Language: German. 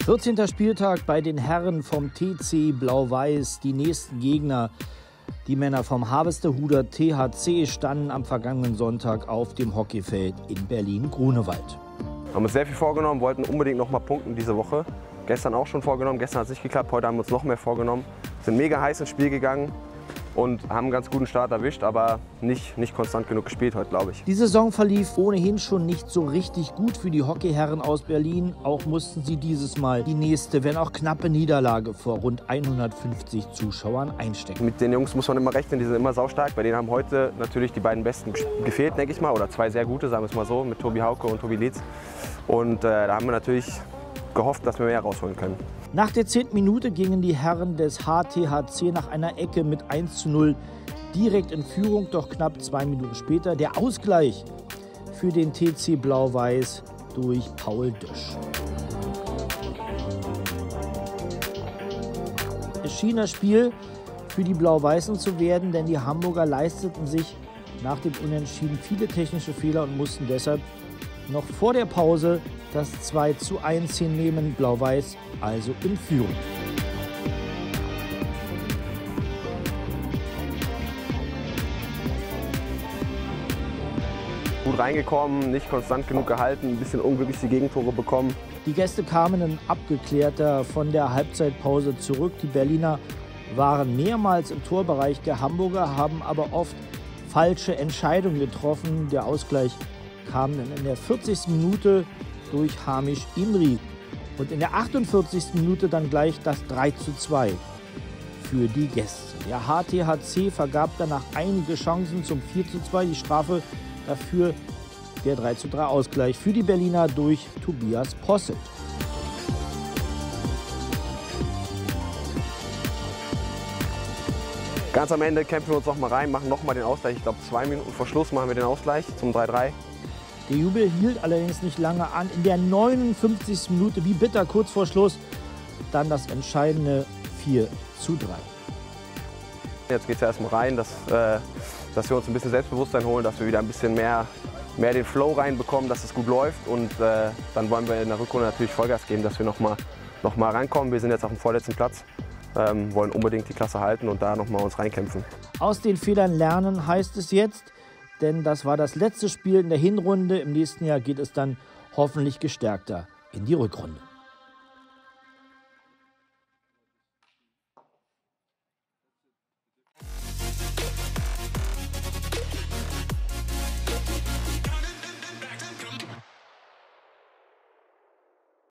14. Spieltag bei den Herren vom TC Blau-Weiß. Die nächsten Gegner, die Männer vom Harvestehuder THC, standen am vergangenen Sonntag auf dem Hockeyfeld in Berlin-Grunewald. Wir haben uns sehr viel vorgenommen, wollten unbedingt noch mal punkten diese Woche. Gestern auch schon vorgenommen, gestern hat es nicht geklappt, heute haben wir uns noch mehr vorgenommen. Sind mega heiß ins Spiel gegangen und haben einen ganz guten Start erwischt, aber nicht konstant genug gespielt heute, glaube ich. Die Saison verlief ohnehin schon nicht so richtig gut für die Hockeyherren aus Berlin. Auch mussten sie dieses Mal die nächste, wenn auch knappe Niederlage vor rund 150 Zuschauern einstecken. Mit den Jungs muss man immer rechnen, die sind immer saustark. Bei denen haben heute natürlich die beiden Besten gefehlt, denke ich mal, oder zwei sehr gute, sagen wir es mal so, mit Tobi Hauke und Tobi Lietz. Und da haben wir natürlich gehofft, dass wir mehr rausholen können. Nach der 10. Minute gingen die Herren des HTHC nach einer Ecke mit 1:0 direkt in Führung, doch knapp 2 Minuten später der Ausgleich für den TC Blau-Weiß durch Paul Dösch. Es schien das Spiel für die Blau-Weißen zu werden, denn die Hamburger leisteten sich nach dem Unentschieden viele technische Fehler und mussten deshalb noch vor der Pause das 2:1 hinnehmen, Blau-Weiß also in Führung. Gut reingekommen, nicht konstant genug gehalten, ein bisschen unglücklich die Gegentore bekommen. Die Gäste kamen in abgeklärter von der Halbzeitpause zurück. Die Berliner waren mehrmals im Torbereich der Hamburger, haben aber oft falsche Entscheidungen getroffen. Der Ausgleich kam dann in der 40. Minute durch Hamish Imri und in der 48. Minute dann gleich das 3:2 für die Gäste. Der HTHC vergab danach einige Chancen zum 4:2, die Strafe dafür der 3:3 Ausgleich für die Berliner durch Tobias Posselt. Ganz am Ende kämpfen wir uns noch mal rein, machen noch mal den Ausgleich. Ich glaube 2 Minuten vor Schluss machen wir den Ausgleich zum 3:3. Der Jubel hielt allerdings nicht lange an. In der 59. Minute, wie bitter, kurz vor Schluss, dann das entscheidende 4:3. Jetzt geht es ja erstmal rein, dass wir uns ein bisschen Selbstbewusstsein holen, dass wir wieder ein bisschen mehr den Flow reinbekommen, dass es gut läuft. Und dann wollen wir in der Rückrunde natürlich Vollgas geben, dass wir noch mal rankommen. Wir sind jetzt auf dem vorletzten Platz, wollen unbedingt die Klasse halten und da noch mal uns reinkämpfen. Aus den Fehlern lernen heißt es jetzt, denn das war das letzte Spiel in der Hinrunde. Im nächsten Jahr geht es dann hoffentlich gestärkter in die Rückrunde.